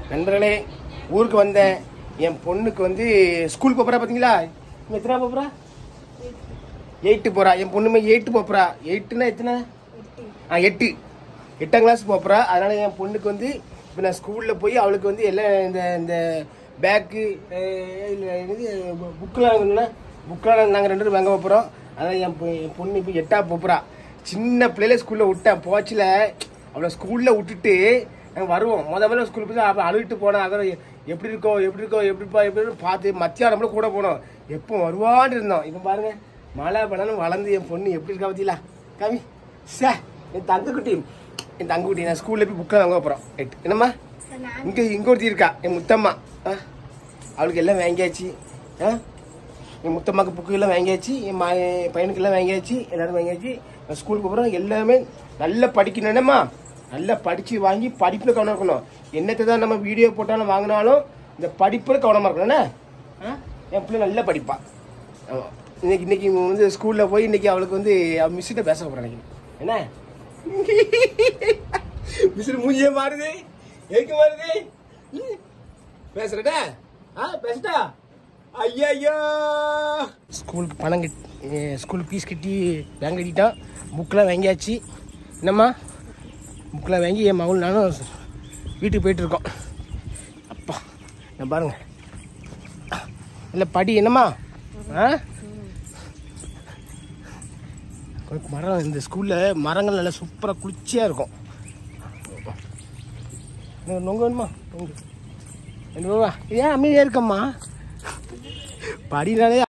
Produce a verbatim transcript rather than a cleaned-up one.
நண்பர்களே, ஊருக்கு வந்தேன். என் பொண்ணுக்கு வந்து ஸ்கூல் போகிறா பார்த்தீங்களா? எத்தனை போகிறா? எயிட்டு போகிறா. என் பொண்ணுமே எயிட்டு போகிறா. எயிட்டுனா எத்தனை? ஆ எட்டு எட்டாம் கிளாஸ் போகிறா. அதனால் என் பொண்ணுக்கு வந்து இப்போ நான் ஸ்கூலில் போய் அவளுக்கு வந்து எல்லாம் இந்த இந்த பேக்கு இது புக்கெலாம் வாங்கணும்னா புக்கெலாம் நாங்கள் ரெண்டு பேரும் வாங்க போகிறோம். அதனால் என் என் பொண்ணு இப்போ எட்டா போகிறா. சின்ன பிள்ளையில ஸ்கூலில் விட்டேன். போச்சில் அவளை ஸ்கூலில் விட்டுட்டு நாங்கள் வருவோம். முத முதல்ல ஸ்கூலுக்கு போய் அப்போ அழுகிட்டு போனோம். அதான் எப்படி இருக்கோ எப்படி இருக்கோ எப்படிப்பா எப்படி பார்த்து மத்தியானம் கூட கூட போனோம். எப்போ வருவான்னு இருந்தோம். இப்போ பாருங்க மழை பண்ணாலும் வளர்ந்து என் பொண்ணு எப்படி இருக்கா பார்த்தீங்களா? காமி சே என் தங்கக்குட்டி என் தங்கக்குட்டி நான் ஸ்கூலில் போய் புக்கெலாம் வாங்க போகிறோம். எட்டு என்னம்மா இங்கே இங்கே ஒருத்தி இருக்கா என் முத்தம்மா. ஆ அவளுக்கு எல்லாம் வாங்கியாச்சு. ஆ என் முத்தம்மாக்கு புக்கு எல்லாம் வாங்கியாச்சு. என் மா என் பையனுக்கு எல்லாம் வாங்கியாச்சு. எல்லோரும் வாங்கியாச்சு. நான் ஸ்கூலுக்கு போகிறோம். எல்லாமே நல்லா படிக்கணும்மா. நல்லா படித்து வாங்கி படிப்பில் கவனம் இருக்கணும். என்னத்தை தான் நம்ம வீடியோ போட்டாலும் வாங்கினாலும் இந்த படிப்பில் கவனமாக இருக்கணும்ண்ணே. ஆ என் பிள்ளை நல்லா படிப்பாள். ஆமாம் இன்னைக்கு இன்னைக்கு வந்து ஸ்கூலில் போய் இன்னைக்கு அவளுக்கு வந்து அவள் மிஸ்கிட்ட பேச போகிறேன். இன்னைக்கு என்ன மிஸ் மூஞ்சியே மாறுது. எதுக்கு மாறுது? பேசுறடா? ஆ பேசுடா. ஐயா ஐயா ஸ்கூலுக்கு பணம் கட்டி ஸ்கூல் ஃபீஸ் கட்டி பேங்க் கட்டிட்டான். புக்கெலாம் வாங்கியாச்சு. என்னம்மா புக்கெலாம் வாங்கி என் மகள் நானும் வீட்டுக்கு போயிட்டுருக்கோம். அப்பா நான் பாருங்க இல்லை படி என்னம்மா. ஆ மரம் இந்த ஸ்கூலில் மரங்கள் நல்லா சூப்பராக குளிர்ச்சியாக இருக்கும். நொங்கு வேணுமா? நொங்கு ரெண்டு ரூபா. ஏன் அமைதியாக இருக்கம்மா? படினாலே